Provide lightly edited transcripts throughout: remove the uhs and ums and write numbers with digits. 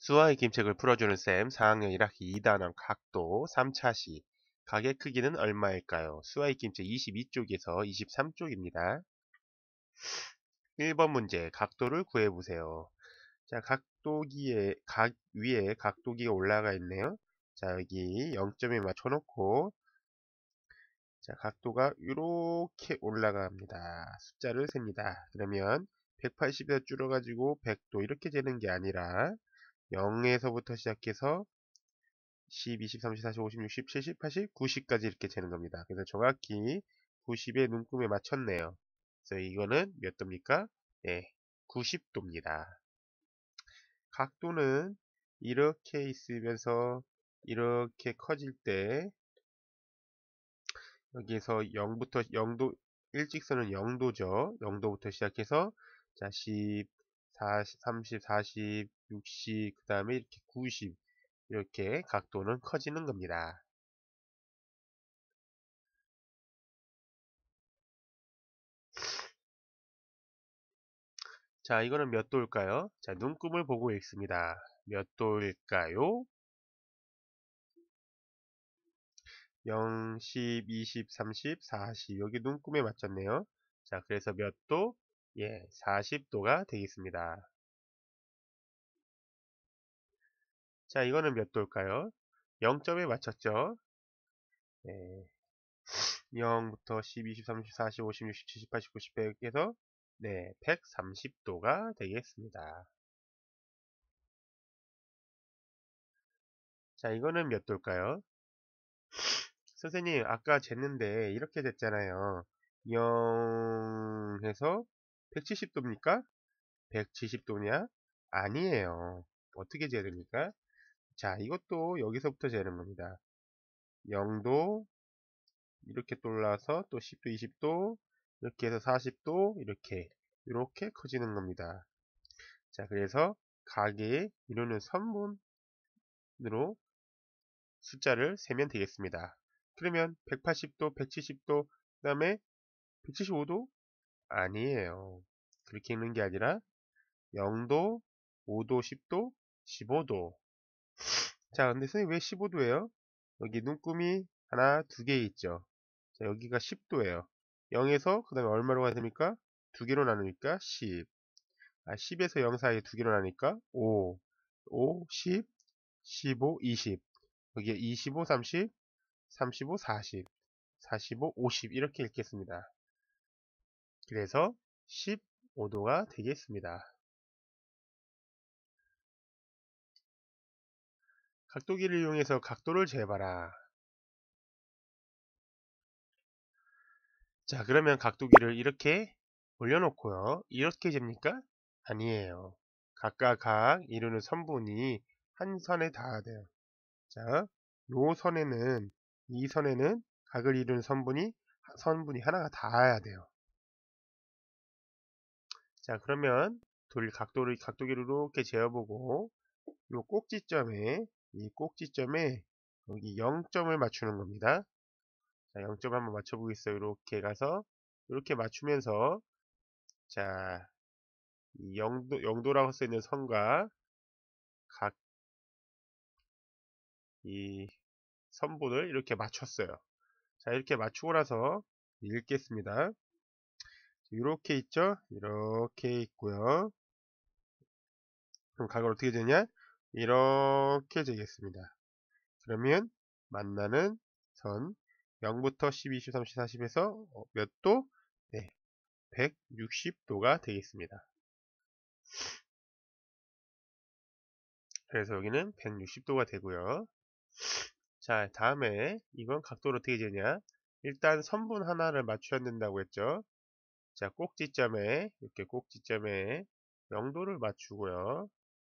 수화의 김책을 풀어주는 쌤 4학년 1학기 2단원 각도 3차 시 각의 크기는 얼마일까요? 수화의 김책 22쪽에서 23쪽입니다. 1번 문제 각도를 구해보세요. 자, 각 위에 각도기가 올라가 있네요. 자, 여기 0점에 맞춰놓고 자, 각도가 이렇게 올라갑니다. 숫자를 셉니다. 그러면 180에서 줄여가지고 100도 이렇게 재는 게 아니라 0에서부터 시작해서 10, 20, 30, 40, 50, 60, 70, 80, 90까지 이렇게 재는 겁니다. 그래서 정확히 90의 눈금에 맞췄네요. 그래서 이거는 몇 도입니까? 네, 90도입니다. 각도는 이렇게 있으면서 이렇게 커질 때 여기에서 0부터 0도 일직선은 0도죠. 0도부터 시작해서 자 10, 40, 30, 40, 60, 그 다음에 이렇게 90 이렇게 각도는 커지는 겁니다. 자, 이거는 몇 도일까요? 자, 눈금을 보고 읽습니다. 몇 도일까요? 0, 10, 20, 30, 40. 여기 눈금에 맞췄네요. 자, 그래서 몇 도? 예, 40도가 되겠습니다. 자, 이거는 몇 도일까요? 0점에 맞췄죠? 네, 0부터 10, 20, 30, 40, 50, 60, 70, 80, 90, 100에서 네, 130도가 되겠습니다. 자, 이거는 몇 도일까요? 선생님, 아까 쟀는데 이렇게 됐잖아요. 0해서 170도입니까? 170도냐? 아니에요. 어떻게 재야 됩니까? 자, 이것도 여기서부터 재는 겁니다. 0도, 이렇게 돌라서 또 10도, 20도, 이렇게 해서 40도, 이렇게 커지는 겁니다. 자, 그래서 가게에 이루는 선분으로 숫자를 세면 되겠습니다. 그러면 180도, 170도, 그 다음에 175도? 아니에요. 그렇게 읽는 게 아니라 0도, 5도, 10도, 15도. 자, 근데 선생님 왜 15도예요? 여기 눈금이 하나, 두 개 있죠. 자, 여기가 10도예요. 0에서 그 다음에 얼마로 가야 됩니까? 두 개로 나누니까 10. 10에서 0 사이에 두 개로 나누니까 5. 5, 10, 15, 20. 여기에 25, 30, 35, 40, 45, 50 이렇게 읽겠습니다. 그래서 15도가 되겠습니다. 각도기를 이용해서 각도를 재봐라. 자, 그러면 각도기를 이렇게 올려놓고요. 이렇게 잽니까? 아니에요. 각과 각 이루는 선분이 한 선에 닿아야 돼요. 자, 요 선에는 이 선에는 각을 이루는 선분이 하나가 닿아야 돼요. 자, 그러면 각도기를 이렇게 재어보고 요 꼭지점에 이 꼭지점에 여기 0점을 맞추는 겁니다. 자, 0점 한번 맞춰보겠어요. 이렇게 가서 이렇게 맞추면서 자, 이 0도라고 쓰이는 선과 각 이 선분을 이렇게 맞췄어요. 자, 이렇게 맞추고 나서 읽겠습니다. 이렇게 있죠? 이렇게 있고요. 그럼 각을 어떻게 되냐? 이렇게 되겠습니다. 그러면 만나는 선 0부터 10, 20, 30, 40에서 몇 도? 네, 160도가 되겠습니다. 그래서 여기는 160도가 되고요. 자, 다음에 이건 각도를 어떻게 재냐? 일단 선분 하나를 맞춰야 된다고 했죠. 자, 꼭지점에 이렇게 꼭지점에 0도를 맞추고요.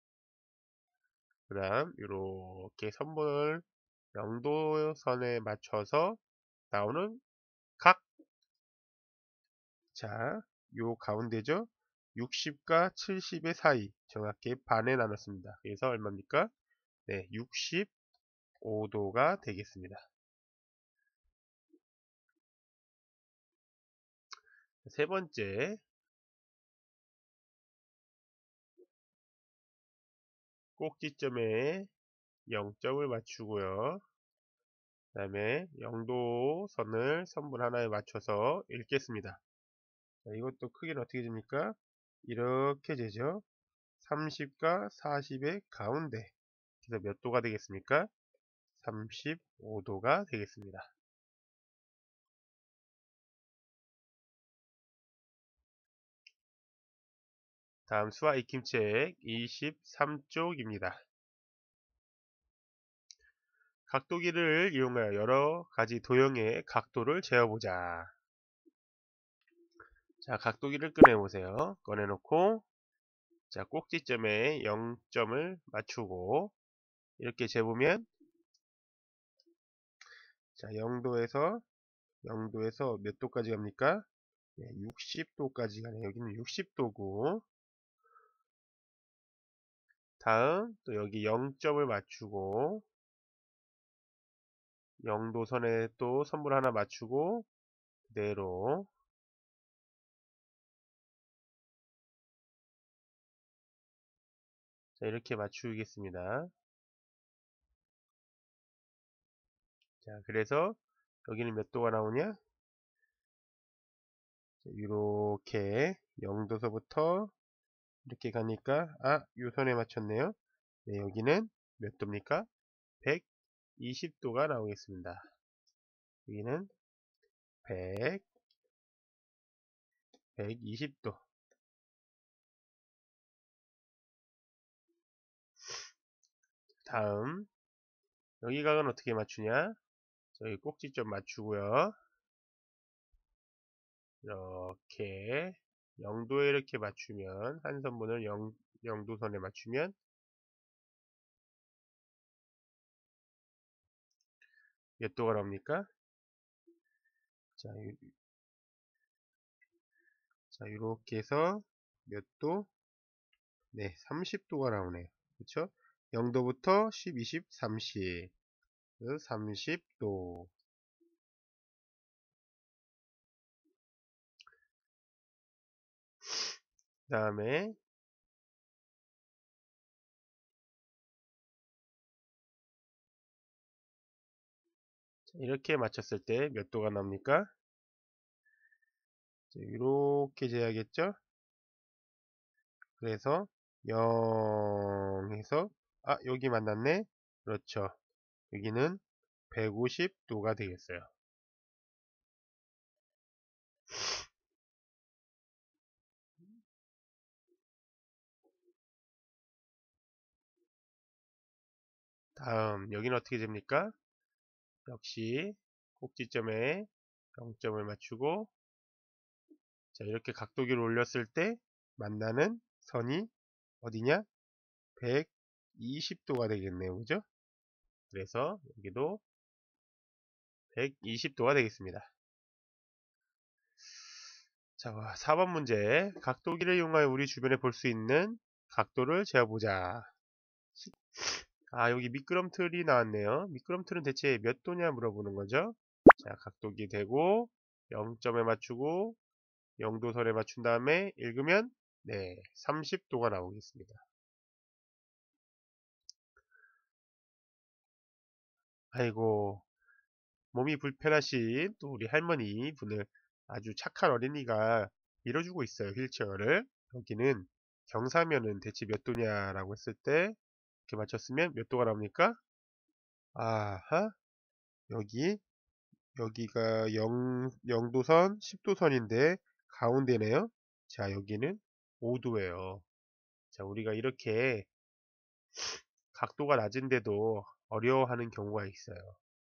그 다음 이렇게 선분을 0도선에 맞춰서 나오는 각. 자, 요 가운데죠. 60과 70의 사이 정확히 반에 나눴습니다. 그래서 얼마입니까? 네, 65도가 되겠습니다. 세 번째 꼭지점에 0점을 맞추고요. 그 다음에 영도선을 선분 하나에 맞춰서 읽겠습니다. 자, 이것도 크기는 어떻게 됩니까? 이렇게 되죠. 30과 40의 가운데. 그래서 몇 도가 되겠습니까? 35도가 되겠습니다. 다음 수학 익힘책 23쪽입니다. 각도기를 이용하여 여러 가지 도형의 각도를 재어보자. 자, 각도기를 꺼내보세요. 꺼내놓고, 자, 꼭지점에 0점을 맞추고, 이렇게 재보면, 자, 0도에서 몇 도까지 갑니까? 네, 60도까지 가네요. 여기는 60도고, 다음, 또 여기 0점을 맞추고, 0도선에 또 선분 하나 맞추고, 그대로, 자, 이렇게 맞추겠습니다. 자, 그래서 여기는 몇 도가 나오냐? 이렇게 0도서부터 이렇게 가니까 요 선에 맞췄네요. 네, 여기는 몇 도입니까? 120도가 나오겠습니다. 여기는 120도. 다음 여기 각은 어떻게 맞추냐? 저기 꼭지점 맞추고요. 이렇게 0도에 이렇게 맞추면 한 선분을 0도선에 맞추면 몇 도가 나옵니까? 자, 이렇게 해서 몇 도? 네, 30도가 나오네요. 그렇죠? 0도부터 10, 20, 30. 30도. 그 다음에 이렇게 맞췄을 때 몇 도가 나옵니까? 이렇게 재야겠죠? 그래서 0에서 여기 만났네? 그렇죠. 여기는 150도가 되겠어요. 다음 여기는 어떻게 됩니까? 역시 꼭지점에 0점을 맞추고 자 이렇게 각도기를 올렸을 때 만나는 선이 어디냐? 120도가 되겠네요. 그죠? 그래서 여기도 120도가 되겠습니다. 자, 4번 문제. 각도기를 이용하여 우리 주변에 볼 수 있는 각도를 재어보자. 여기 미끄럼틀이 나왔네요. 미끄럼틀은 대체 몇 도냐 물어보는 거죠. 자, 각도기 대고 0점에 맞추고 0도선에 맞춘 다음에 읽으면 네, 30도가 나오겠습니다. 아이고, 몸이 불편하신 또 우리 할머니 분을 아주 착한 어린이가 밀어주고 있어요. 휠체어를. 여기는 경사면은 대체 몇 도냐라고 했을 때 이렇게 맞췄으면 몇 도가 나옵니까? 아하, 여기가 0도선, 10도선인데 가운데네요. 자, 여기는 5도예요. 자, 우리가 이렇게 각도가 낮은데도 어려워하는 경우가 있어요.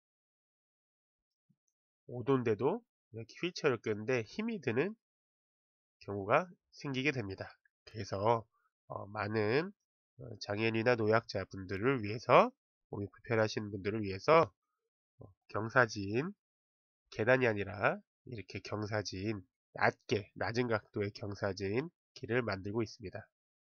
5도인데도 이렇게 휠체어를 끄는데 힘이 드는 경우가 생기게 됩니다. 그래서 많은 장애인이나 노약자 분들을 위해서 몸이 불편하신 분들을 위해서 경사진 계단이 아니라 이렇게 경사진 낮은 각도의 경사진 길을 만들고 있습니다.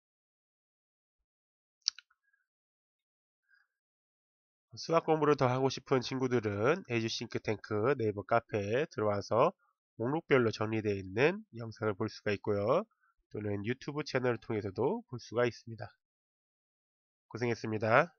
수학 공부를 더 하고 싶은 친구들은 에듀싱크탱크 네이버 카페에 들어와서 목록별로 정리되어 있는 영상을 볼 수가 있고요. 또는 유튜브 채널을 통해서도 볼 수가 있습니다. 고생했습니다.